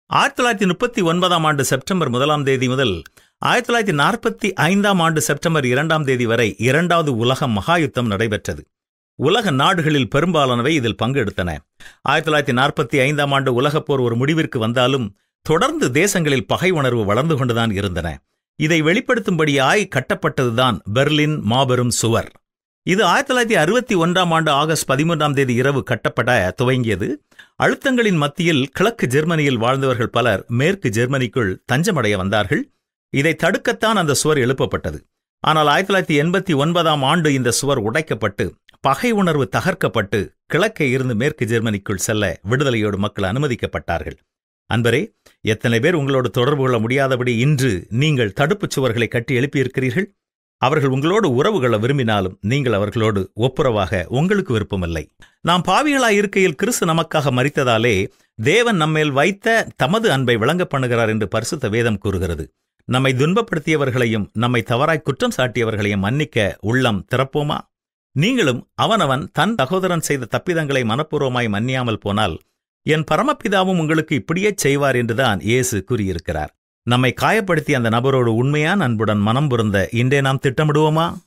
1939ஆம் ஆண்டு செப்டம்பர் 1ஆம் தேதி முதல் 1945ஆம் ஆண்டு செப்டம்பர் 2ஆம் தேதி வரை இரண்டாவது உலக மகா யுத்தம் நடைபெற்றது. உலக நாடுகளில் பெரும்பாலானவை இதில் பங்கெடுத்தன. 1945ஆம் ஆண்டு உலகப்போர் ஒரு முடிவிற்கு வந்தாலும் தொடர்ந்து தேசங்களில் பகை உணர்வு வளர்ந்து கொண்டுதான் இருந்தன. இதை வெளிப்படுத்தும்படியாய் கட்டப்பட்டதுதான் பெர்லின் மாபெரும் சுவர். இது 1961ஆம் ஆண்டு ஆகஸ்ட் 13ஆம் தேதி இரவு கட்டப்பட துவங்கியது. அழுத்தங்களின் மத்தியில் கிழக்கு ஜெர்மனியில் வாழ்ந்தவர்கள் பலர் மேற்கு ஜெர்மனிக்குள் தஞ்சமடைய வந்தார்கள். இதை தடுக்கத்தான் அந்த சுவர் எழுப்பப்பட்டது. ஆனால் 1989ஆம் ஆண்டு இந்த சுவர் உடைக்கப்பட்டு பகை உணர்வு தகர்க்கப்பட்டு கிழக்கே இருந்து மேற்கு ஜெர்மனிக்குள் செல்ல விடுதலையோடு மக்கள் அனுமதிக்கப்பட்டார்கள். அன்பரே, எத்தனை பேர் உங்களோடு தொடர்பு கொள்ள முடியாதபடி இன்று நீங்கள் தடுப்புச் சுவர்களை கட்டி எழுப்பியிருக்கிறீர்கள்? அவர்கள் உங்களோடு உறவு கொள்ள விரும்பினாலும் நீங்கள் அவர்களோடு ஒப்புரவாக உங்களுக்கு விருப்பமில்லை. நாம் பாவிகளாய் இருக்கையில் கிறிஸ்து நமக்காக மரித்ததாலே தேவன் நம்மேல் வைத்த தமது அன்பை விளங்க பண்ணுகிறார் என்று பரிசுத்த வேதம் கூறுகிறது. நம்மை துன்பப்படுத்தியவர்களையும் நம்மை தவறாய் குற்றம் சாட்டியவர்களையும் மன்னிக்க உள்ளம் திறப்போமா? நீங்களும் அவனவன் தன் சகோதரன் செய்த தப்பிதங்களை மனப்பூர்வமாய் மன்னியாமல் போனால் என் பரமபிதாவும் உங்களுக்கு இப்படியே செய்வார் என்றுதான் இயேசு கூறியிருக்கிறார். நம்மை காயப்படுத்திய அந்த நபரோடு உண்மையான அன்புடன் மனம் பொருந்த இன்றே நாம் திட்டமிடுவோமா?